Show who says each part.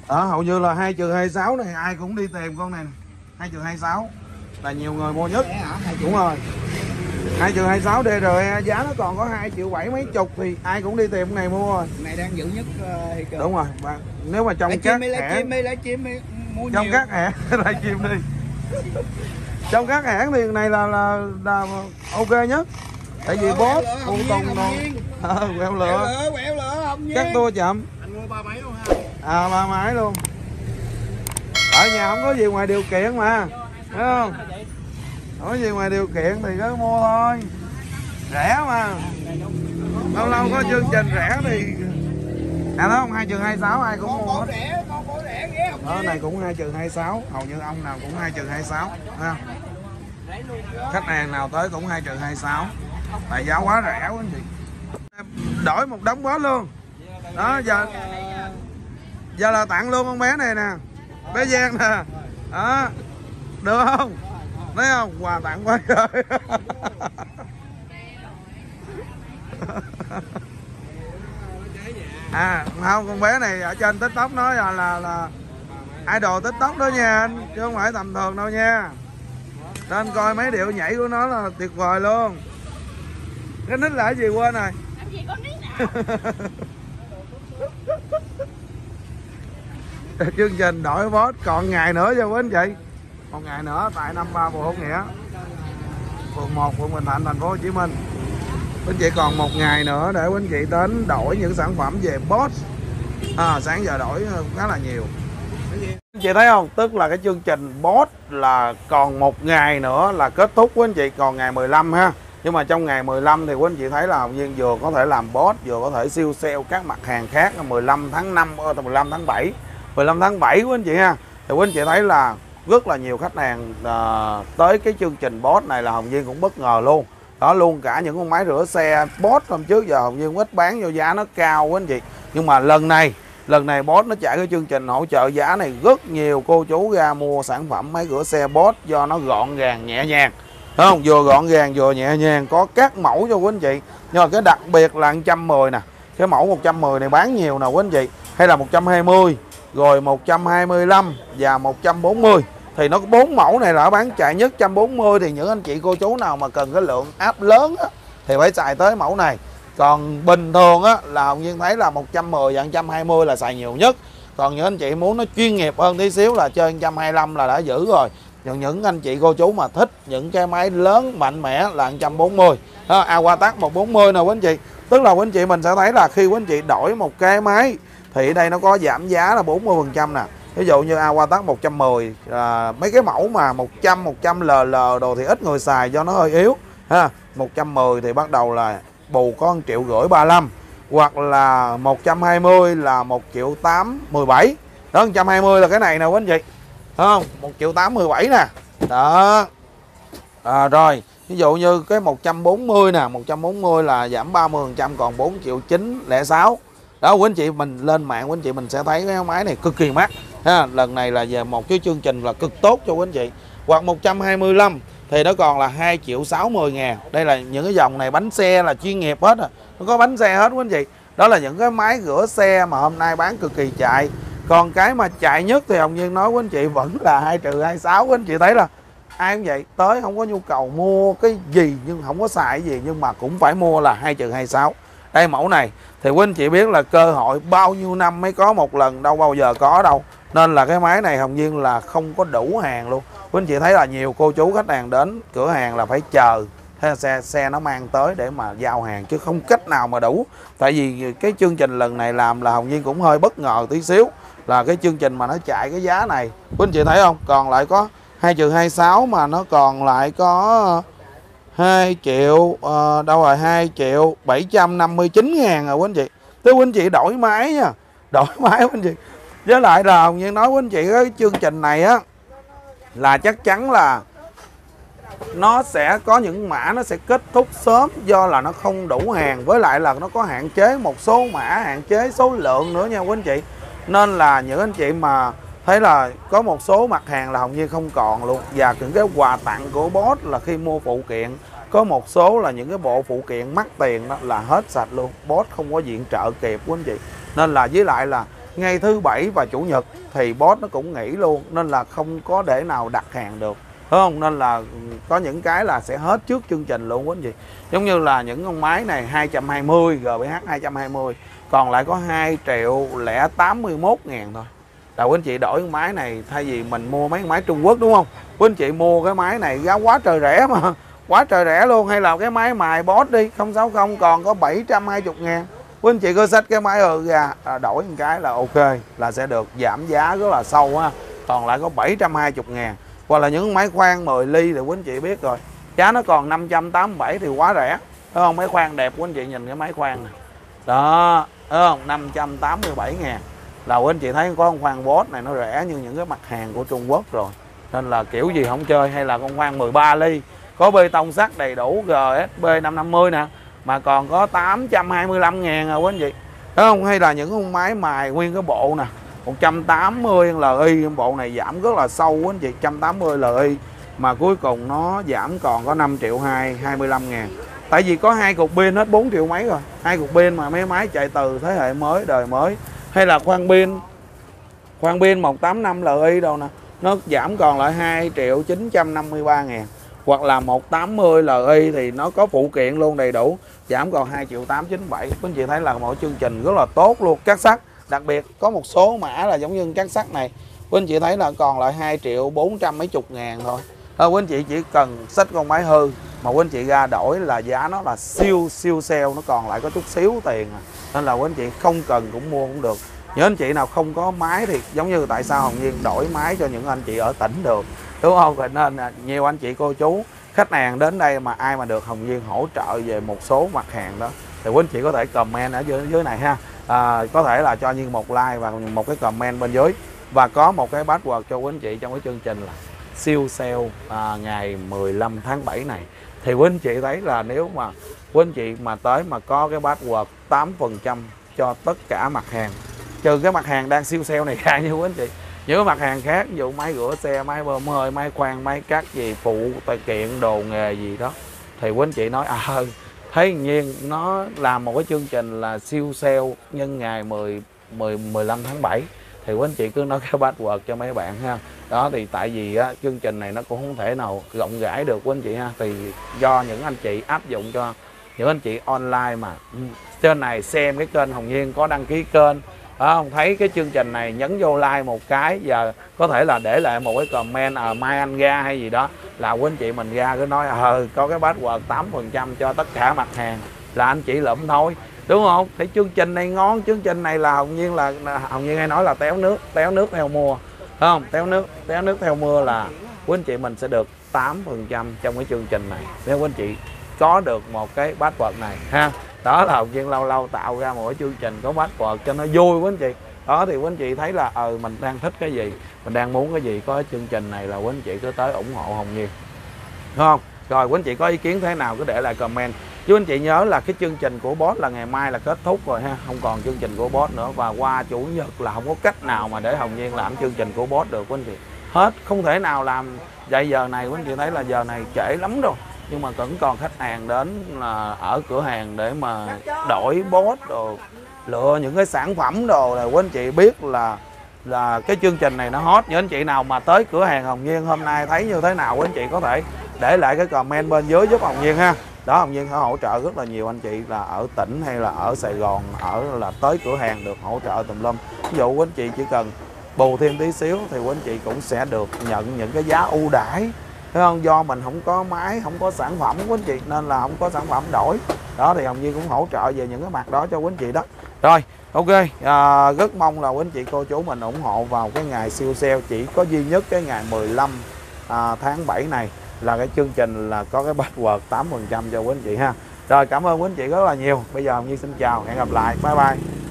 Speaker 1: Đó, hầu như là 2/26 này ai cũng đi tìm con này. 2/26 là nhiều người mua nhất. Đúng rồi. 2/26 DRE giá nó còn có 2,7 triệu mấy chục thì ai cũng đi tìm cái này mua rồi.
Speaker 2: Này đang giữ nhất thị trường.
Speaker 1: Đúng rồi. Và nếu mà trong các hãng
Speaker 2: mua
Speaker 1: trong
Speaker 2: nhiều.
Speaker 1: các hãng livestream đi. Trong các hãng thì này là ok nhất. Tại vì boss phụ tùng quẹo lửa
Speaker 2: không
Speaker 1: cắt tua chậm.
Speaker 2: Anh mua 3 máy luôn ha.
Speaker 1: À 3 máy luôn. Ở nhà không có gì ngoài điều kiện mà, thấy không? Không có gì ngoài điều kiện thì cứ mua thôi. Rẻ mà. Lâu lâu có chương trình rẻ thì à đó không, 2/26 ai cũng mua hết.
Speaker 2: Con cổ rẻ ghé không.
Speaker 1: Đó này cũng 2/26, hầu như ông nào cũng 2/26, thấy không? Khách hàng nào tới cũng 2/26. Tại giá quá rẻ quá anh chị. Đổi một đống bó luôn. Đó giờ là tặng luôn con bé này nè. Bé Giang nè. Đó. Được không? Thấy không? Quà tặng quá trời. À không, con bé này ở trên TikTok nói là idol TikTok đó nha anh, chứ không phải tầm thường đâu nha. Nên coi mấy điệu nhảy của nó là tuyệt vời luôn. Cái nick là cái gì quên rồi. Chương trình đổi boss còn ngày nữa cho quý anh chị. Một ngày nữa tại 53 Bùi Hữu Nghĩa, phường 1, quận Bình Thạnh, thành phố Hồ Chí Minh. Quý anh chị còn một ngày nữa để quý anh chị đến đổi những sản phẩm về boss. Sáng giờ đổi khá là nhiều. Anh chị thấy không? Tức là cái chương trình boss là còn một ngày nữa là kết thúc quý anh chị, còn ngày 15 ha. Nhưng mà trong ngày 15 thì quý anh chị thấy là Hồng Duyên vừa có thể làm boss, vừa có thể siêu sale các mặt hàng khác. 15 tháng 5, 15 tháng 7 15 tháng 7 quý anh chị ha. Thì quý anh chị thấy là rất là nhiều khách hàng tới cái chương trình boss này là Hồng Duyên cũng bất ngờ luôn. Đó, luôn cả những con máy rửa xe boss hôm trước giờ Hồng Duyên ít bán vô giá nó cao quý anh chị. Nhưng mà lần này boss nó chạy cái chương trình hỗ trợ giá này, rất nhiều cô chú ra mua sản phẩm máy rửa xe boss do nó gọn gàng nhẹ nhàng. Thấy không? Vừa gọn gàng vừa nhẹ nhàng, có các mẫu cho quý anh chị. Nhưng mà cái đặc biệt là 110 nè. Cái mẫu 110 này bán nhiều nè quý anh chị. Hay là 120, rồi 125 và 140. Thì nó có 4 mẫu này là bán chạy nhất. 140 thì những anh chị cô chú nào mà cần cái lượng áp lớn á, thì phải xài tới mẫu này. Còn bình thường á là Hồng Duyên thấy là 110 và 120 là xài nhiều nhất. Còn những anh chị muốn nó chuyên nghiệp hơn tí xíu là chơi 125 là đã giữ rồi. Những anh chị cô chú mà thích những cái máy lớn mạnh mẽ là 140. Awatag 140 nè quý anh chị. Tức là quý anh chị mình sẽ thấy là khi quý anh chị đổi một cái máy thì ở đây nó có giảm giá là 40% nè. Ví dụ như Awatag 110, mấy cái mẫu mà 100, 100LL đồ thì ít người xài do nó hơi yếu ha. 110 thì bắt đầu là bù có 1,5 triệu 35, hoặc là 120 là 1,8 triệu 17. Đó, 120 là cái này nè quý anh chị. Thấy không? 1,8 triệu 17 nè. Đó. Rồi, ví dụ như cái 140 nè, 140 là giảm 30% còn 4,906 triệu. Đó quý anh chị mình lên mạng quý anh chị mình sẽ thấy cái máy này cực kỳ mắc ha. Lần này là về một cái chương trình là cực tốt cho quý anh chị. Hoặc 125 thì nó còn là 2,60 triệu. Đây là những cái dòng này bánh xe là chuyên nghiệp hết à. Nó có bánh xe hết quý anh chị. Đó là những cái máy rửa xe mà hôm nay bán cực kỳ chạy. Còn cái mà chạy nhất thì Hồng Duyên nói quý anh chị vẫn là 2,26 triệu. Quý anh chị thấy là ai cũng vậy, tới không có nhu cầu mua cái gì nhưng không có xài cái gì nhưng mà cũng phải mua là 2,26 triệu. Đây mẫu này thì quý anh chị biết là cơ hội bao nhiêu năm mới có một lần, đâu bao giờ có đâu. Nên là cái máy này Hồng Duyên là không có đủ hàng luôn. Quý anh chị thấy là nhiều cô chú khách hàng đến cửa hàng là phải chờ xe nó mang tới để mà giao hàng chứ không cách nào mà đủ. Tại vì cái chương trình lần này làm là Hồng Duyên cũng hơi bất ngờ tí xíu, là cái chương trình mà nó chạy cái giá này. Quý anh chị thấy không? Còn lại có 2,26 triệu mà nó còn lại có 2 triệu đâu rồi 2.759.000 rồi quý anh chị. Thế quý anh chị đổi máy nha. Đổi máy quý anh chị. Với lại là Hồng Duyên nói quý anh chị cái chương trình này á là chắc chắn là nó sẽ có những mã nó sẽ kết thúc sớm do là nó không đủ hàng, với lại là nó có hạn chế một số mã, hạn chế số lượng nữa nha quý anh chị. Nên là những anh chị mà thấy là có một số mặt hàng là hầu như không còn luôn. Và những cái quà tặng của boss là khi mua phụ kiện, có một số là những cái bộ phụ kiện mắc tiền đó là hết sạch luôn. Boss không có viện trợ kịp quý anh chị. Nên là với lại là Ngày thứ bảy và chủ nhật thì boss nó cũng nghỉ luôn, nên là không có để nào đặt hàng được, đúng không? Nên là có những cái là sẽ hết trước chương trình luôn quý anh chị. Giống như là những con máy này 220 GBH 220, còn lại có 2.081.000 thôi. Là quý anh chị đổi con máy này, thay vì mình mua mấy con máy Trung Quốc, đúng không? Quý anh chị mua cái máy này giá quá trời rẻ mà, quá trời rẻ luôn. Hay là cái máy mài boss đi 060 còn có 720.000. Quý anh chị cứ xách cái máy ra đổi một cái là ok, là sẽ được giảm giá rất là sâu ha. Còn lại có 720.000. Hoặc là những máy khoan 10 ly thì quý anh chị biết rồi, giá nó còn 587 thì quá rẻ, đúng không? Máy khoan đẹp, quý anh chị nhìn cái máy khoan này đó, đúng không? 587.000 là quý anh chị thấy có con khoan boss này nó rẻ như những cái mặt hàng của Trung Quốc rồi. Nên là kiểu gì không chơi. Hay là con khoan 13 ly có bê tông sắt đầy đủ GSB 550 nè, mà còn có 825.000 rồi quý anh chị, đúng không? Hay là những con máy mài nguyên cái bộ nè, 180 Li, bộ này giảm rất là sâu quý anh chị, 180 Li mà cuối cùng nó giảm còn có 5.225.000. Tại vì có 2 cục pin hết 4 triệu mấy rồi, 2 cục pin mà mấy máy chạy từ thế hệ mới, đời mới. Hay là khoan pin 185 Li đâu nè, nó giảm còn lại 2.953.000. Hoặc là 180 Li thì nó có phụ kiện luôn đầy đủ, giảm còn 2.897. Quý anh chị thấy là mỗi chương trình rất là tốt luôn. Cát sắt đặc biệt có một số mã là giống như cát sắt này, quý anh chị thấy là còn lại 2.400 mấy chục ngàn thôi. Quý anh chị chỉ cần xách con máy hư mà quý anh chị ra đổi là giá nó là siêu sale, nó còn lại có chút xíu tiền à. Nên là quý anh chị không cần cũng mua cũng được. Những anh chị nào không có máy thì giống như tại sao Hồng Nhiên đổi máy cho những anh chị ở tỉnh được, đúng không? Vậy nên nhiều anh chị cô chú khách hàng đến đây mà ai mà được Hồng Nhiên hỗ trợ về một số mặt hàng đó thì quý anh chị có thể comment ở dưới này ha. Có thể là cho Nhiên một like và một cái comment bên dưới, và có một cái password cho quý anh chị trong cái chương trình là siêu sale ngày 15 tháng 7 này. Thì quý anh chị thấy là nếu mà quý anh chị mà tới mà có cái password 8% cho tất cả mặt hàng, trừ cái mặt hàng đang siêu sale này ra như quý anh chị. Những cái mặt hàng khác ví dụ máy rửa xe, máy bơm hơi, máy khoan, máy cắt gì, phụ tài kiện, đồ nghề gì đó, thì quý anh chị nói thấy nhiên nó làm một cái chương trình là siêu sale nhân ngày 15 tháng 7 thì quý anh chị cứ nói cái password cho mấy bạn ha. Đó thì tại vì chương trình này nó cũng không thể nào rộng rãi được quý anh chị ha, thì do những anh chị áp dụng cho những anh chị online mà trên này xem cái kênh Hồng Nhiên có đăng ký kênh, không thấy cái chương trình này nhấn vô like một cái, giờ có thể là để lại một cái comment mai anh ra hay gì đó, là quý anh chị mình ra cứ nói có cái password 8% cho tất cả mặt hàng là anh chị lụm thôi, đúng không? Thì chương trình này ngon, chương trình này là Hồng Nhiên hay nói là téo nước theo mưa, không? Téo nước theo mưa là quý anh chị mình sẽ được 8% trong cái chương trình này nếu quý anh chị có được một cái password này ha. Đó là Hồng Nhiên lâu lâu tạo ra một cái chương trình có password cho nó vui quý anh chị. Đó thì quý anh chị thấy là mình đang thích cái gì, mình đang muốn cái gì, có cái chương trình này là quý anh chị cứ tới ủng hộ Hồng Nhiên, đúng không? Rồi quý anh chị có ý kiến thế nào cứ để lại comment. Chứ anh chị nhớ là cái chương trình của boss là ngày mai là kết thúc rồi ha, không còn chương trình của boss nữa, và qua chủ nhật là không có cách nào mà để Hồng Nhiên làm chương trình của boss được quý anh chị. Hết, không thể nào làm vậy. Giờ này quý anh chị thấy là giờ này trễ lắm rồi, nhưng mà vẫn còn khách hàng đến là ở cửa hàng để mà đổi boss đồ, lựa những cái sản phẩm đồ, là quý anh chị biết là cái chương trình này nó hot. Những anh chị nào mà tới cửa hàng Hồng Nhiên hôm nay thấy như thế nào, quý anh chị có thể để lại cái comment bên dưới giúp Hồng Nhiên ha. Đó, Hồng Nhiên sẽ hỗ trợ rất là nhiều anh chị là ở tỉnh hay là ở Sài Gòn, là tới cửa hàng được hỗ trợ tùm lum. Ví dụ quý anh chị chỉ cần bù thêm tí xíu thì quý anh chị cũng sẽ được nhận những cái giá ưu đãi, thấy không? Do mình không có máy, không có sản phẩm quý anh chị, nên là không có sản phẩm đổi. Đó thì Hồng Nhiên cũng hỗ trợ về những cái mặt đó cho quý anh chị đó. Rồi, ok, rất mong là quý anh chị cô chú mình ủng hộ vào cái ngày siêu sale chỉ có duy nhất cái ngày 15 tháng 7 này, là cái chương trình là có cái password 8% cho quý anh chị ha. Rồi, cảm ơn quý anh chị rất là nhiều. Bây giờ Hồng Nhiên xin chào, hẹn gặp lại, bye bye.